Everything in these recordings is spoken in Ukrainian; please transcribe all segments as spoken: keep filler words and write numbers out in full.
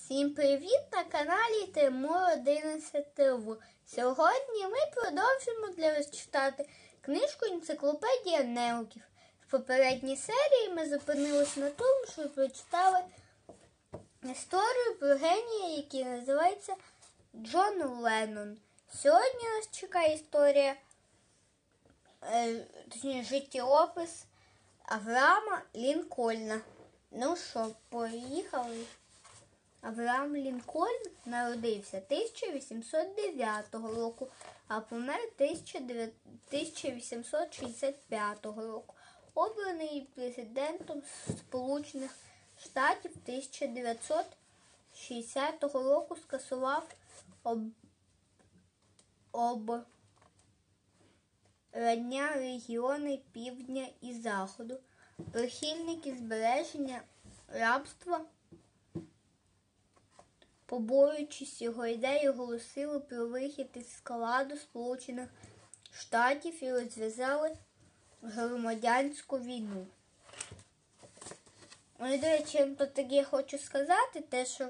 Всім привіт на каналі Тимур одинадцять те вэ. Сьогодні ми продовжимо для вас читати книжку «Енциклопедія неуків». В попередній серії ми зупинилися на тому, що прочитали історію про генія, який називається Джон Леннон. Сьогодні нас чекає історія, е, точніше життєопис Авраама Лінкольна. Ну що, поїхали? Авраам Лінкольн народився тисяча вісімсот дев'ятого року, а помер тисяча вісімсот шістдесят п'ятого року. Обраний президентом Сполучених Штатів тисяча дев'ятсот шістдесятого року, скасував об... обрання регіони півдня і заходу. Прихильники збереження рабства, побоюючись його ідеї, оголосили про вихід із складу Сполучених Штатів і розв'язали громадянську війну. Ну, і, до речі, я тут таке хочу сказати, те, що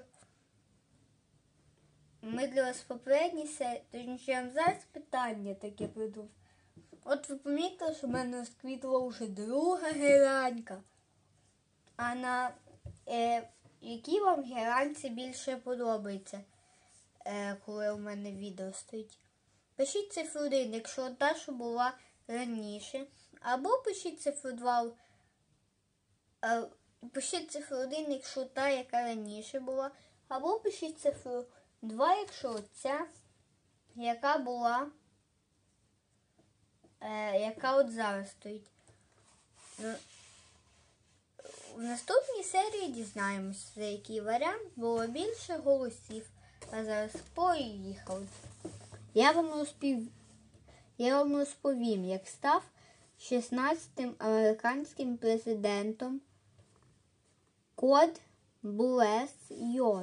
ми для вас в попередній серії, точніше, я вам зараз питання таке придумав. От ви помітили, що в мене розквітла вже друга геранька. А на е, якій вам геранці більше подобається, е, коли у мене відео стоїть? Пишіть цифру один, якщо та, що була раніше. Або пишіть цифру два, е, пишіть цифру один, якщо та, яка раніше була. Або пишіть цифру два, якщо ця, яка була, е, яка от зараз стоїть. В наступній серії дізнаємося, за який варіант було більше голосів. А зараз поїхали. Я вам розпів... Я вам розповім, як став шістнадцятим американським президентом Код Блес Йор.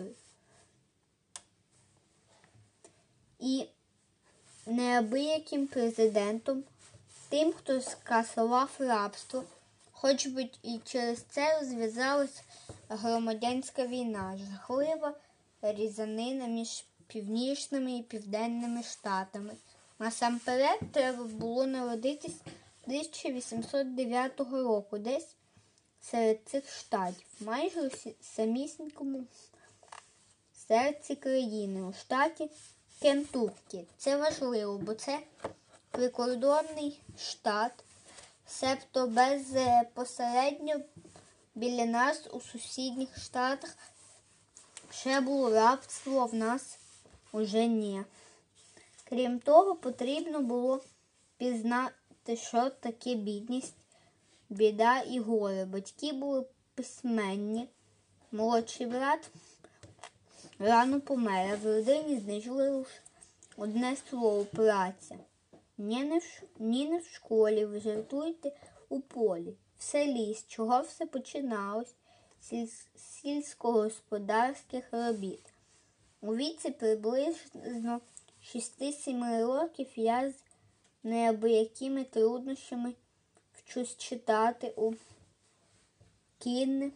І неабияким президентом, тим, хто скасував рабство. Хоч би і через це розв'язалась громадянська війна, жахлива різанина між північними і південними штатами. Насамперед треба було народитись тисяча вісімсот дев'ятого року, десь серед цих штатів, майже у самісінькому серці країни, у штаті Кентуккі. Це важливо, бо це прикордонний штат, себто безпосередньо біля нас у сусідніх штатах ще було рабство, а в нас уже ні. Крім того, потрібно було пізнати, що таке бідність, біда і горе. Батьки були письменні, молодший брат рано помер, а в родині знайшли лише одне слово – праця. Ні не, в, ні не в школі, ви жартуєте у полі. В селі, з чого все починалось, сіль, сільськогосподарських робіт. У віці приблизно шести-семи років я з неабиякими труднощами вчусь читати у Кін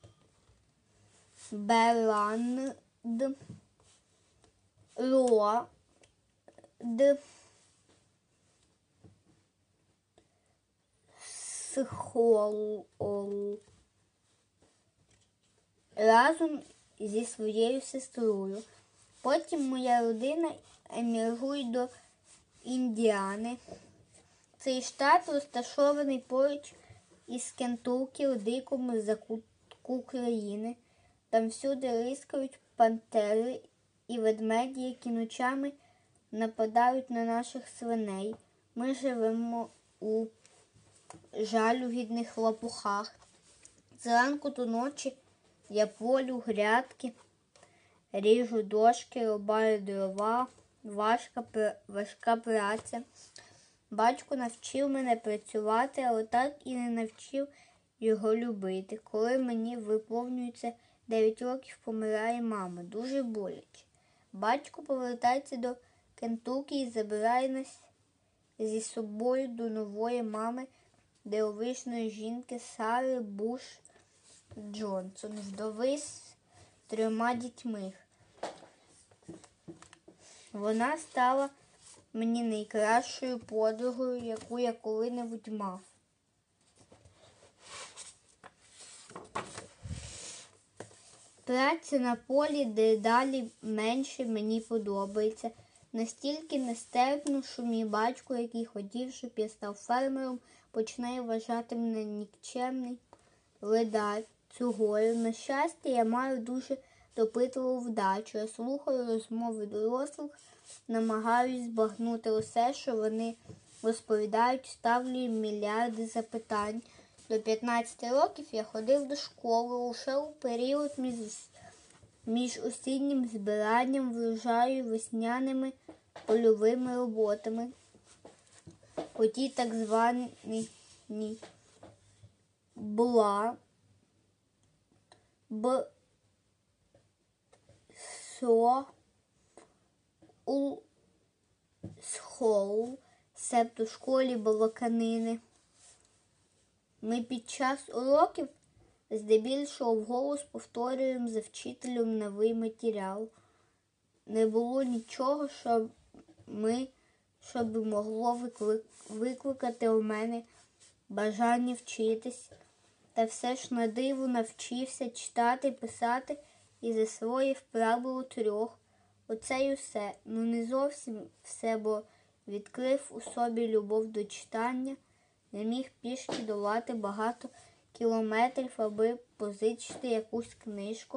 Беранд Роад Схол разом зі своєю сестрою. Потім моя родина емігрує до Індіани. Цей штат розташований поруч із Кентуккі у дикому закутку країни. Там всюди рискають пантери і ведмеді, які ночами нападають на наших свиней. Ми живемо у жалюгідних лопухах. Зранку до ночі я полю грядки, ріжу дошки, рубаю дрова, важка, важка праця. Батько навчив мене працювати, але так і не навчив його любити. Коли мені виповнюється дев'ять років, помирає мама. Дуже боляче. Батько повертається до Кентуккі і забирає нас зі собою до нової мами, дивовижної жінки Сари Буш Джонсон, вдови з трьома дітьми. Вона стала мені найкращою подругою, яку я коли-небудь мав. Праця на полі дедалі менше мені подобається. Настільки нестерпно, що мій батько, який хотів, щоб я став фермером, починає вважати мене нікчемний ледацюгою. На щастя, я маю дуже допитливу вдачу. Я слухаю розмови дорослих, намагаюсь збагнути усе, що вони розповідають, ставлю їм мільярди запитань. До п'ятнадцяти років я ходив до школи лише у період між, між осіннім збиранням врожаю і весняними польовими роботами. У тій так званій була б со у схоу, себто школі балаканини. Ми під час уроків здебільшого вголос повторюємо за вчителем новий матеріал. Не було нічого, що ми, щоб могло викликати у мене бажання вчитись. Та все ж на диво навчився читати, писати і засвоїв правило трьох. Оце й усе. Ну не зовсім все, бо відкрив у собі любов до читання. Не міг пішки долати багато кілометрів, аби позичити якусь книжку,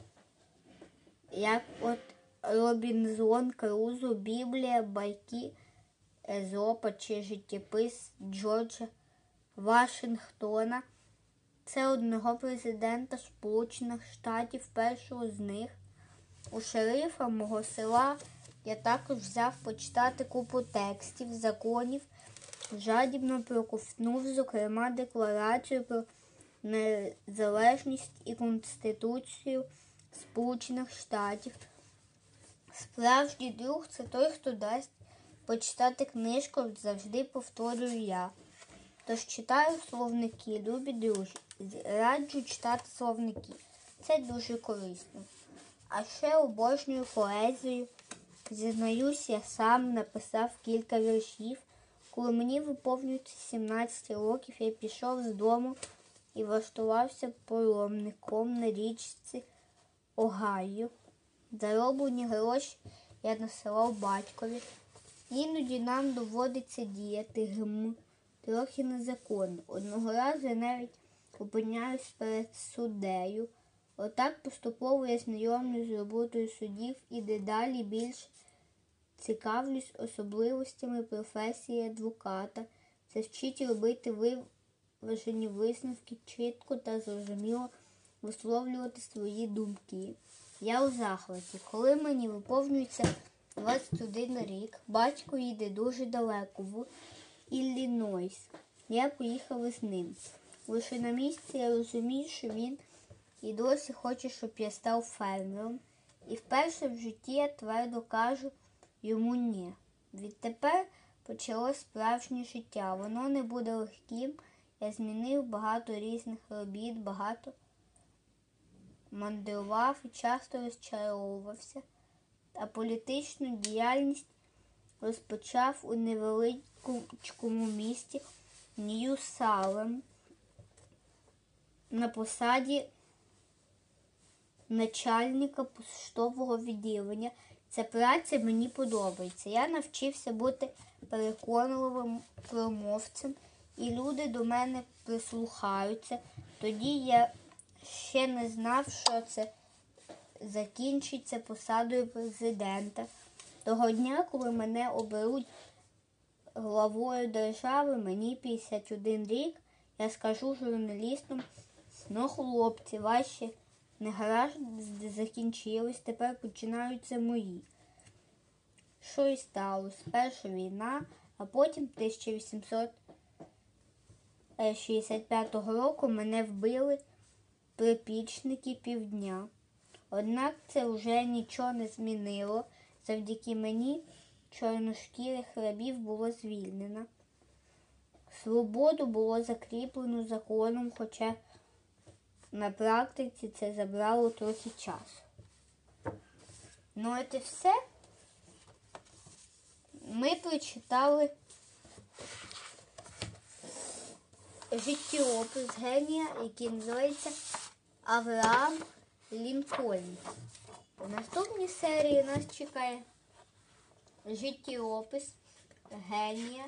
як от Робінзон Крузо, Біблія, байки Езопа чи життєпис Джорджа Вашингтона. Це одного президента Сполучених Штатів, першого з них. У шерифа мого села я також взяв почитати купу текстів, законів, жадібно проковтнув, зокрема, декларацію про незалежність і Конституцію Сполучених Штатів. Справжній друг – це той, хто дасть почитати книжку, завжди повторюю я. Тож читаю словники, любі друзі, раджу читати словники. Це дуже корисно. А ще обожнюю поезію. Зізнаюсь, я сам написав кілька віршів. Коли мені виповнюється сімнадцять років, я пішов з дому і влаштувався паломником на річці Огайо. Зароблені гроші я насилав батькові. Іноді нам доводиться діяти гм, трохи незаконно. Одного разу я навіть опиняюсь перед суддею. Отак поступово я знайомлюсь з роботою суддів і дедалі більш цікавлюсь особливостями професії адвоката. Це вчить робити виважені висновки, чітко та зрозуміло висловлювати свої думки. Я у захваті. Коли мені виповнюється двадцять один рік, батько їде дуже далеко, в Іллінойс. Я поїхав із ним. Лише на місці я розумію, що він і досі хоче, щоб я став фермером. І вперше в житті я твердо кажу йому ні. Відтепер почалось справжнє життя. Воно не буде легким. Я змінив багато різних робіт, багато мандрував і часто розчаровувався. А політичну діяльність розпочав у невеличкому місті Нью-Салем на посаді начальника поштового відділення. Ця праця мені подобається. Я навчився бути переконливим промовцем, і люди до мене прислухаються. Тоді я ще не знав, що це закінчиться посадою президента. Того дня, коли мене оберуть главою держави, мені п'ятдесят один рік, я скажу журналістам: ну, хлопці, ваші негаразди закінчились, тепер починаються мої. Що і сталося? Спершу війна, а потім тисяча вісімсот шістдесят п'ятого року мене вбили припічники півдня. Однак це вже нічого не змінило. Завдяки мені чорношкірих рабів було звільнено. Свободу було закріплено законом, хоча на практиці це забрало трохи часу. Ну, це все. Ми прочитали життєопис генія, який називається Авраам Лінкольн. У наступній серії нас чекає життєопис генія.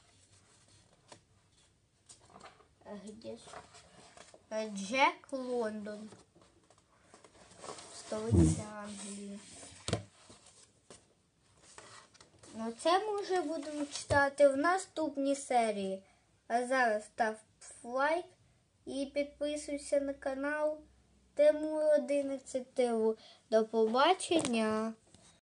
Где ж? Джек Лондон. Столиця Англії. Ну, це ми вже будемо читати в наступній серії. А зараз став лайк і підписуйся на канал Тимур одинадцять. До побачення!